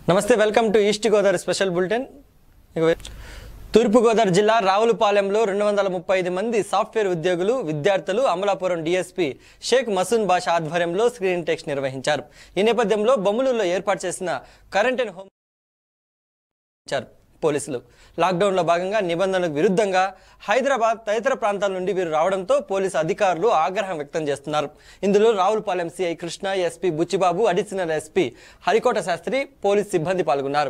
నమస్తే welcome to east Godavari special bulletin. తూర్పు గోదావరి జిల్లా రావులపాలెంలో 235 మంది సాఫ్ట్వేర్ ఉద్యోగులు విద్యార్థులు అమలాపురం డీఎస్పీ షేక్ మసూన్ బాషా ఆధ్వర్యంలో స్క్రీనింగ్ టెస్ట్ నిర్వహించారు. ఈ నేపథ్యంలో బొమ్మలూరులో ఏర్పాటు చేసిన క్వారంటైన్ హోమ్ పోలీసులు లాక్డౌన్లో భాగంగా నిబంధనలకు విరుద్ధంగా హైదరాబాద్ తదితర ప్రాంతాల నుండి వీరు రావడంతో పోలీసు అధికారులు ఆగ్రహం వ్యక్తం చేస్తున్నారు. ఇందులో Ravulapalem CI Krishna, SP Buchibabu, additional SP Harikota Shastri, police సిబ్బంది పాల్గొన్నారు.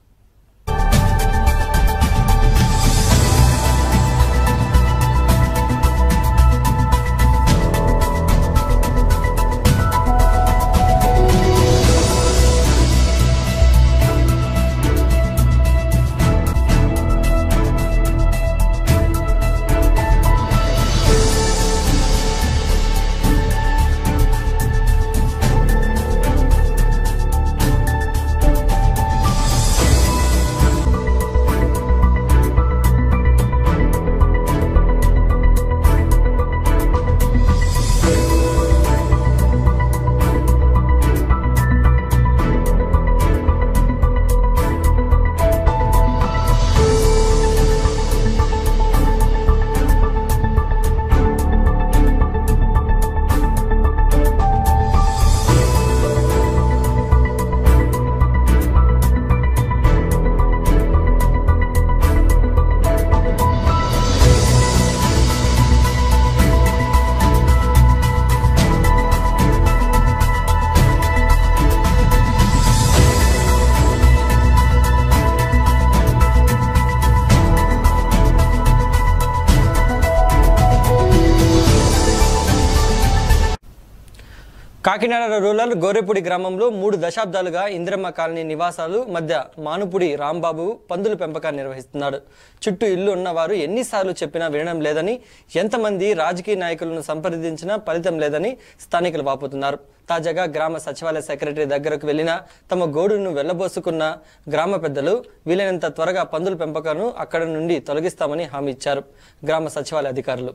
కాకినాడ రూరల్ గోరెపూడి గ్రామంలో 3 దశాబ్దాలుగా ఇంద్రమ్మ కాలనీ నివాసాలు మధ్య మానుపుడి రాంబాబు పందుల పెంపకాన్ని నిర్వహిస్తున్నాడు. చుట్టూ ఇల్లు ఉన్నవారు ఎన్నిసార్లు చెప్పినా వినడం లేదని, ఎంతమంది రాజకీయ నాయకులను సంప్రదించినా ఫలితం లేదని స్థానికులు వాపోతున్నారు. తాజాగా గ్రామ సచివాలయ సెక్రటరీ దగ్గరకు వెళ్లినా తమ గోడును వెళ్లబోసుకున్న గ్రామ పెద్దలు వీలైనంత త్వరగా పందుల పెంపకాలను అక్కడి నుండి తొలగిస్తామని హామీ ఇచ్చారు గ్రామ సచివాలయ అధికారులు.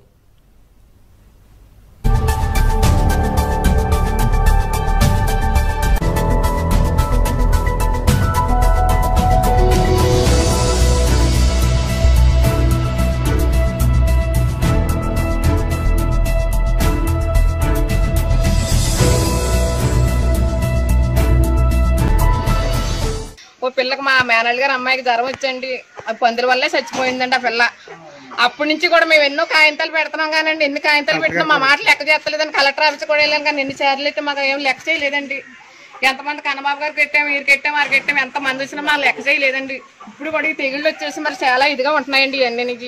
ఓ పిల్లకి మా మేనల్ గారు అమ్మాయికి జ్వరం వచ్చండి, పందుల వల్లే చచ్చిపోయిందండి ఆ పిల్ల. అప్పటి నుంచి కూడా మేము ఎన్నో కాగితాలు పెడుతున్నాం కానండి, ఎన్ని కాగితాలు పెట్టినా మా మాట లెక్క చేస్తలేదని కలెక్టర్ ఆఫీస్ కూడా వెళ్ళాం కానీ ఎన్ని సార్లు అయితే మాకు ఏం లెక్క చేయలేదండి. ఎంతమంది కన్నబాబు గారు కట్టాము, వీరు కట్టాము, వారు కట్టాము, ఎంతమంది వచ్చినా మా లెక్క చేయలేదండి. ఇప్పుడు కూడా ఈ తెగుళ్ళు వచ్చేసి మరి చాలా ఇదిగా ఉంటున్నాయండి ఇవన్నీ.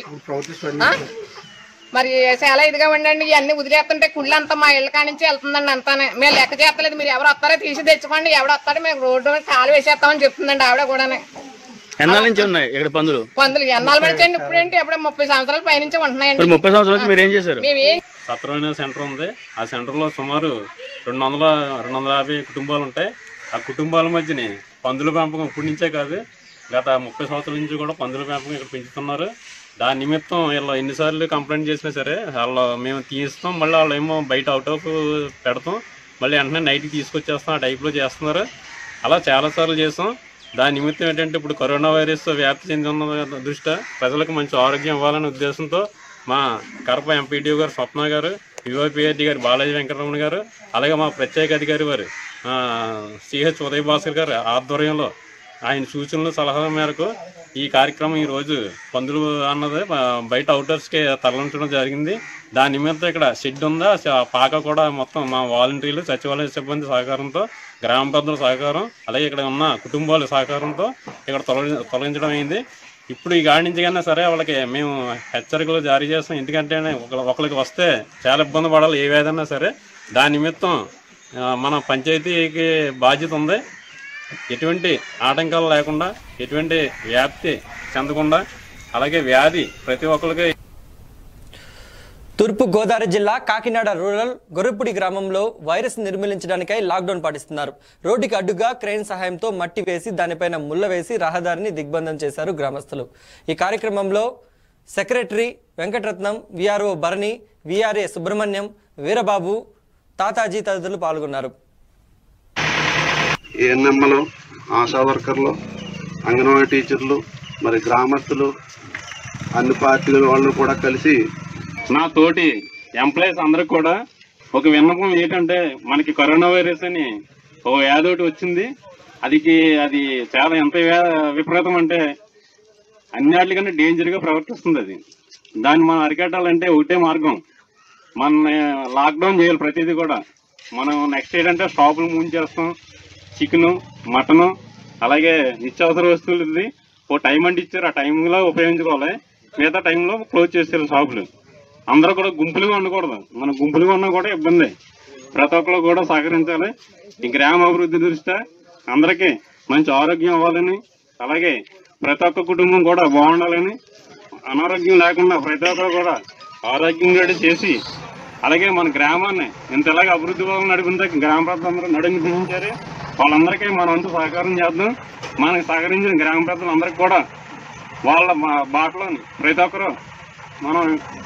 మరి చాలా ఇదిగా ఉండండి, ఇవన్నీ వదిలేస్తుంటే కుళ్ళు అంతా మా ఇళ్ళ కాడి నుంచి వెళ్తుందండి. అంతానే మేము లెక్క చేస్తలేదు, మీరు ఎవరు వస్తారో తీసి తెచ్చుకోండి, ఎవడు వస్తారో మేము రోడ్డు కాలు వేసేస్తామని చెప్తుందండి ఆవిడ కూడా. పందులు ఎన్నాళ్ళు పడిచండి, ఇప్పుడేంటి అప్పుడే 30 సంవత్సరాల పైనుంచి ఉంటున్నాయండి. 30 సంవత్సరాల మేము ఏం చేశారు? సత్రమైన సెంటర్ ఉంది, ఆ సెంటర్ లో సుమారు 250 కుటుంబాలు ఉంటాయి. ఆ కుటుంబాల మధ్యని పందుల పెంపకం ఇప్పటి నుంచే కాదు, గత 30 సంవత్సరాల నుంచి కూడా పందుల పెంపకం ఇక్కడ పెంచుతున్నారు. దాని నిమిత్తం వీళ్ళు ఎన్నిసార్లు కంప్లైంట్ చేసినా సరే వాళ్ళు మేము తీస్తాం, మళ్ళీ వాళ్ళు ఏమో బయట అవుట్ ఆఫ్ పెడతాం, మళ్ళీ వెంటనే నైట్కి తీసుకొచ్చేస్తాం, ఆ టైప్లో చేస్తున్నారు. అలా చాలాసార్లు చేస్తాం. దాని నిమిత్తం ఏంటంటే ఇప్పుడు కరోనా వైరస్ వ్యాప్తి చెంది ఉన్న దృష్ట్యా ప్రజలకు మంచి ఆరోగ్యం ఇవ్వాలనే ఉద్దేశంతో మా కడప ఎంపీడీఓ గారు స్వప్న గారు, యువపిఆర్డీ గారు బాలాజీ వెంకటరమణ గారు, అలాగే మా ప్రత్యేక అధికారి వారు సిహెచ్ ఉదయ్ భాస్కర్ గారు ఆధ్వర్యంలో ఆయన సూచనలు సలహాల మేరకు ఈ కార్యక్రమం ఈరోజు పందులు అన్నది బయట అవుటర్స్కి తరలించడం జరిగింది. దాని నిమిత్తం ఇక్కడ షెడ్ ఉందా, పాక కూడా మొత్తం మా వాలంటీర్లు, సచివాలయ సిబ్బంది సహకారంతో, గ్రామ పెద్దల సహకారం, అలాగే ఇక్కడ ఉన్న కుటుంబాల సహకారంతో ఇక్కడ తొలగించడం అయింది. ఇప్పుడు ఈ గాడి నుంచి కన్నా సరే వాళ్ళకి మేము హెచ్చరికలు జారీ చేస్తాం. ఎందుకంటే ఒకరికి వస్తే చాలా ఇబ్బంది పడాలి ఏ వేదన్నా సరే. దాని నిమిత్తం మన పంచాయతీకి బాధ్యత ఉంది. ఎటువంటి ఆటంకాలు లేకుండా, ఎటువంటి వ్యాప్తి చెందకుండా, అలాగే వ్యాధి ప్రతి ఒక్కరికి. తూర్పు గోదావరి జిల్లా కాకినాడ రూరల్ గొర్రెపూడి గ్రామంలో వైరస్ నిర్మూలించడానికై లాక్డౌన్ పాటిస్తున్నారు. రోడ్డుకి అడ్డుగా క్రెయిన్ సహాయంతో మట్టి వేసి దానిపైన ముళ్ళ వేసి రహదారిని దిగ్బంధం చేశారు గ్రామస్తులు. ఈ కార్యక్రమంలో secretary Venkataratnam, VRO Bharani, VRA Subrahmanyam, Veerababu, Tataji తదితరులు పాల్గొన్నారు. ఏఎన్ఎంలు ఆశా వర్కర్లు, అంగన్వాడీ టీచర్లు, మరి గ్రామస్తులు, అన్ని పార్టీల వాళ్ళు కూడా కలిసి నా తోటి ఎంప్లాయీస్ అందరికి కూడా ఒక విన్నపం ఏంటంటే, మనకి కరోనా వైరస్ అని ఓ వ్యాధి ఒకటి వచ్చింది. అది చాలా ఎంత విపరీతం అంటే అన్నిటికన్నా డేంజర్గా ప్రవర్తిస్తుంది. దాన్ని మనం అరికట్టాలంటే ఒకటే మార్గం, మన లాక్డౌన్ చేయాలి ప్రతిదీ కూడా. మనం నెక్స్ట్ ఏంటంటే షాపులు మూయించేస్తాం, చికెను, మటను, అలాగే నిత్యావసర వస్తువులు ఓ టైం అంటే ఇచ్చారు, ఆ టైంలో ఉపయోగించుకోవాలి. మిగతా టైంలో క్లోజ్ చేసేయాలి షాపులు. అందరూ కూడా గుంపులుగా ఉండకూడదు. మన గుంపులుగా ఉన్నా కూడా ఇబ్బంది. ప్రతి ఒక్కరు కూడా సహకరించాలి. ఈ గ్రామ అభివృద్ధి దృష్ట్యా అందరికీ మంచి ఆరోగ్యం అవ్వాలని, అలాగే ప్రతి ఒక్క కుటుంబం కూడా బాగుండాలని, అనారోగ్యం లేకుండా ప్రతి ఒక్కరు కూడా ఆరోగ్యంగా చేసి, అలాగే మన గ్రామాన్ని ఇంతలాగా అభివృద్ధి భాగం నడిపించే గ్రామ ప్రజలందరూ నడిపించారు. వాళ్ళందరికీ మనం అంతా సహకారం చేద్దాం. మనకు సహకరించిన గ్రామ ప్రజలందరికీ కూడా వాళ్ళ బాటలోని ప్రతి ఒక్కరు మనం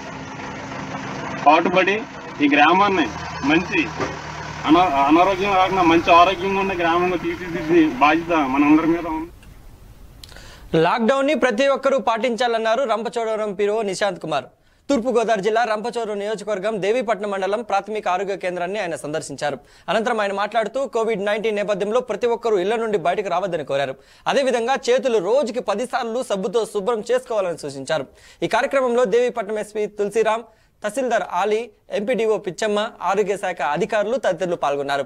పాటుపడి ఈ గ్రామాన్ని మంచి అనారోగ్యం కాకుండా మంచి ఆరోగ్యంగా ఉన్న గ్రామంలో తీర్చిదిద్దే బాధ్యత మనందరి మీద ఉంది. లాక్డౌన్ ని ప్రతి ఒక్కరూ పాటించాలన్నారు రంపచోడవరం పీఓ నిశాంత్ కుమార్. తూర్పుగోదావరి జిల్లా రంపచోడవరం నియోజకవర్గం దేవీపట్నం మండలం ప్రాథమిక ఆరోగ్య కేంద్రాన్ని ఆయన సందర్శించారు. అనంతరం ఆయన మాట్లాడుతూ కోవిడ్-19 నేపథ్యంలో ప్రతి ఒక్కరూ ఇళ్ల నుండి బయటకు రావద్దని కోరారు. అదేవిధంగా చేతులు రోజుకి 10 సార్లు సబ్బుతో శుభ్రం చేసుకోవాలని సూచించారు. ఈ కార్యక్రమంలో దేవీపట్నం ఎస్పీ తులసిరామ్, తహసీల్దార్ ఆలీ, ఎంపీడీఓ పిచ్చమ్మ, ఆరోగ్య శాఖ అధికారులు తదితరులు పాల్గొన్నారు.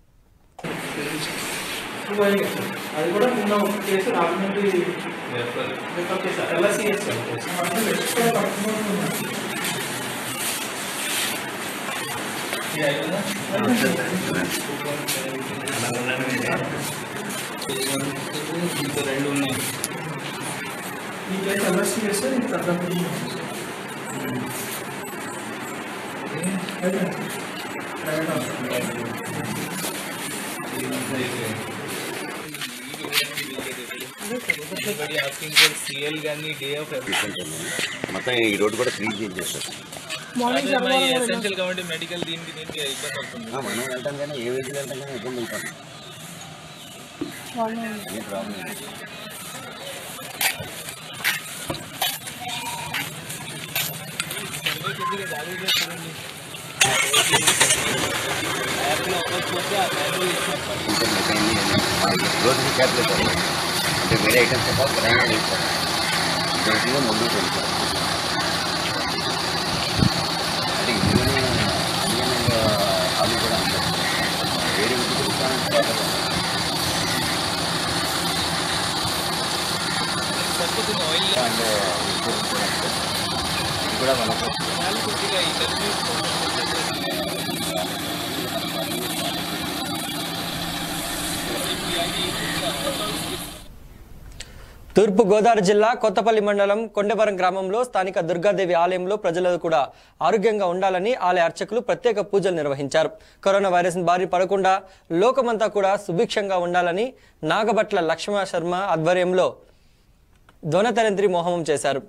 మొత్తం ఈ రోడ్డు కూడా క్లీన్ చేసేస్తారు. ఎసెన్షియల్ కాబట్టి మెడికల్ దీనికి ఇబ్బంది అవుతుంది. మనం వెళ్తాం కానీ ఏ వెహికల్ వెళ్తాం కానీ ఇబ్బంది అవుతాం. ఏ ప్రాబ్లం రోజుకి క్యాబ్లెట్ అంటే వేరే ఐటమ్స్ తప్ప ప్రయాణం చేస్తారు. రోజుగా ముందుకు వెళ్తారు. అంటే ఇండియన్గా అది కూడా అంటారు. వేరే అంటే ఇది కూడా మనకు తూర్పుగోదావరి జిల్లా కొత్తపల్లి మండలం కొండవరం గ్రామంలో స్థానిక దుర్గాదేవి ఆలయంలో ప్రజలు కూడా ఆరోగ్యంగా ఉండాలని ఆలయ అర్చకులు ప్రత్యేక పూజలు నిర్వహించారు. కరోనా వైరస్ బారి పడకుండా లోకమంతా కూడా సుభిక్షంగా ఉండాలని నాగభట్ల లక్ష్మణ శర్మ ఆధ్వర్యంలో ధ్వనతరంత్రి మోహనం చేశారు.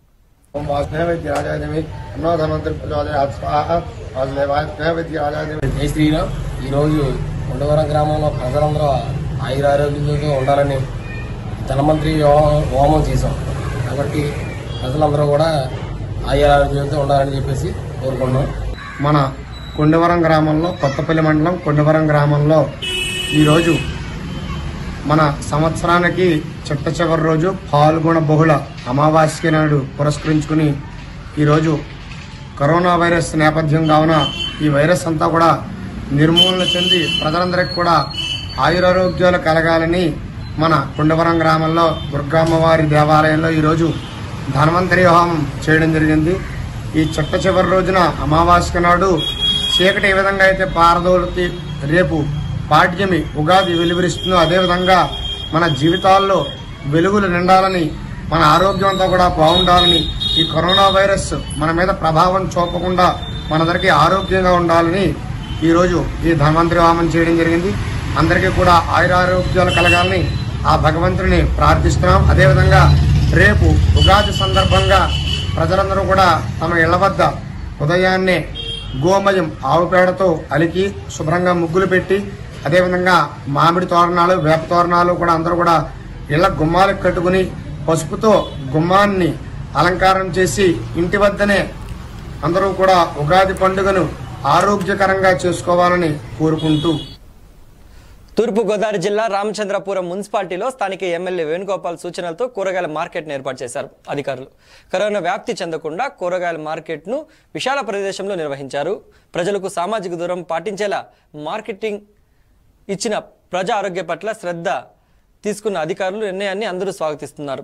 జై శ్రీరామ్. ఈరోజు కొండవరం గ్రామంలో ప్రజలందరూ ఆయురారోగ్యంతో ఉండాలని ధనమంత్రి హోమం చేశాం. కాబట్టి ప్రజలందరూ కూడా ఆయురారోగ్యంతో ఉండాలని చెప్పేసి కోరుకున్నాం. మన కొండవరం గ్రామంలో, కొత్తపల్లి మండలం కొండవరం గ్రామంలో ఈరోజు మన సంవత్సరానికి చిట్ట చివరి రోజు పాల్గొన బహుళ అమావాస్య నాడు పురస్కరించుకుని ఈరోజు కరోనా వైరస్ నేపథ్యం కావున ఈ వైరస్ అంతా కూడా నిర్మూలన చెంది ప్రజలందరికీ కూడా ఆయురారోగ్యాలు కలగాలని మన కొండవరం గ్రామంలో దుర్గమ్మవారి దేవాలయంలో ఈరోజు ధన్వంతరి హోమం చేయడం జరిగింది. ఈ చిట్ట చివరి రోజున అమావాస్య నాడు చీకటి ఏ విధంగా అయితే పారదోలుకి రేపు పాడ్యమి ఉగాది వెలువరిస్తుందో అదేవిధంగా మన జీవితాల్లో వెలుగులు నిండాలని, మన ఆరోగ్యం అంతా కూడా బాగుండాలని, ఈ కరోనా వైరస్ మన మీద ప్రభావం చూపకుండా మనందరికీ ఆరోగ్యంగా ఉండాలని ఈరోజు ఈ ధన్వంతరి హోమం చేయడం జరిగింది. అందరికీ కూడా ఆయురారోగ్యాలు కలగాలని ఆ భగవంతుడిని ప్రార్థిస్తున్నాం. అదేవిధంగా రేపు ఉగాది సందర్భంగా ప్రజలందరూ కూడా తమ ఇళ్ల వద్ద ఉదయాన్నే గోమయం ఆవు పేడతో అలికి శుభ్రంగా ముగ్గులు పెట్టి అదేవిధంగా మామిడి తోరణాలు, వేప తోరణాలు కూడా అందరూ కూడా ఇళ్ల గుమ్మాలకు కట్టుకుని పసుపుతో గుమ్మాన్ని అలంకారం చేసి ఇంటి వద్దనే అందరూ కూడా ఉగాది పండుగను ఆరోగ్యకరంగా చేసుకోవాలని కోరుకుంటూ తూర్పుగోదావరి జిల్లా రామచంద్రపురం మున్సిపాలిటీలో స్థానిక ఎమ్మెల్యే వేణుగోపాల్ సూచనలతో కూరగాయల మార్కెట్ను ఏర్పాటు చేశారు అధికారులు. కరోనా వ్యాప్తి చెందకుండా కూరగాయల మార్కెట్ను విశాల ప్రదేశంలో నిర్వహించారు. ప్రజలకు సామాజిక దూరం పాటించేలా మార్కెటింగ్ ఇచ్చిన ప్రజా ఆరోగ్య పట్ల శ్రద్ధ తీసుకున్న అధికారులు నిర్ణయాన్ని అందరూ స్వాగతిస్తున్నారు.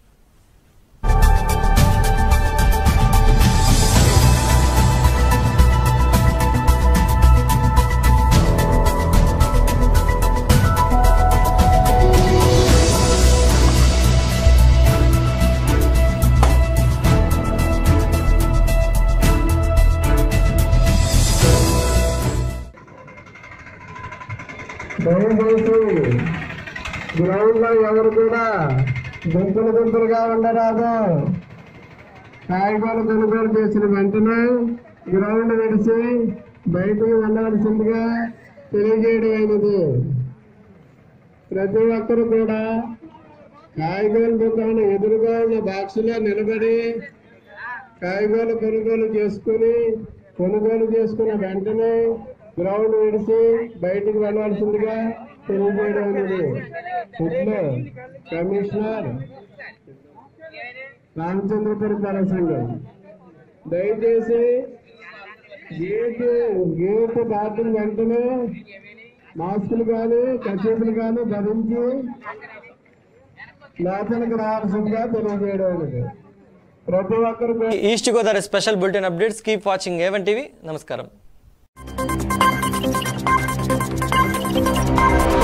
గ్రౌండ్ లో ఎవరు కూడా గుంపులుగా ఉండరాదు. కాయగూరలు కొనుగోలు చేసిన వెంటనే గ్రౌండ్ విడిచి బయటకు వెళ్ళవలసిందిగా తెలియజేయడం అయినది. ప్రతి ఒక్కరు కూడా కాయగూరల దుకాణం ఎదురుగా ఉన్న బాక్సులో నిలబడి కాయగూరలు కొనుగోలు చేసుకున్న వెంటనే గ్రౌండ్ విడిచి బయటికి వెళ్ళవలసిందిగా తెలియజేయడం అనేది. ఇట్లా కమిషనర్ రామచంద్రపురం కళా సంఘం దయచేసి గేట్ దాటిన వెంటనే మాస్కులు కానీ కచేతులు కానీ ధరించి లోపలికి రావాల్సిందిగా తెలియజేయడం అనేది. ప్రతి ఒక్కరు east Godavari special bulletin updates. Keep watching A1 TV. నమస్కారం.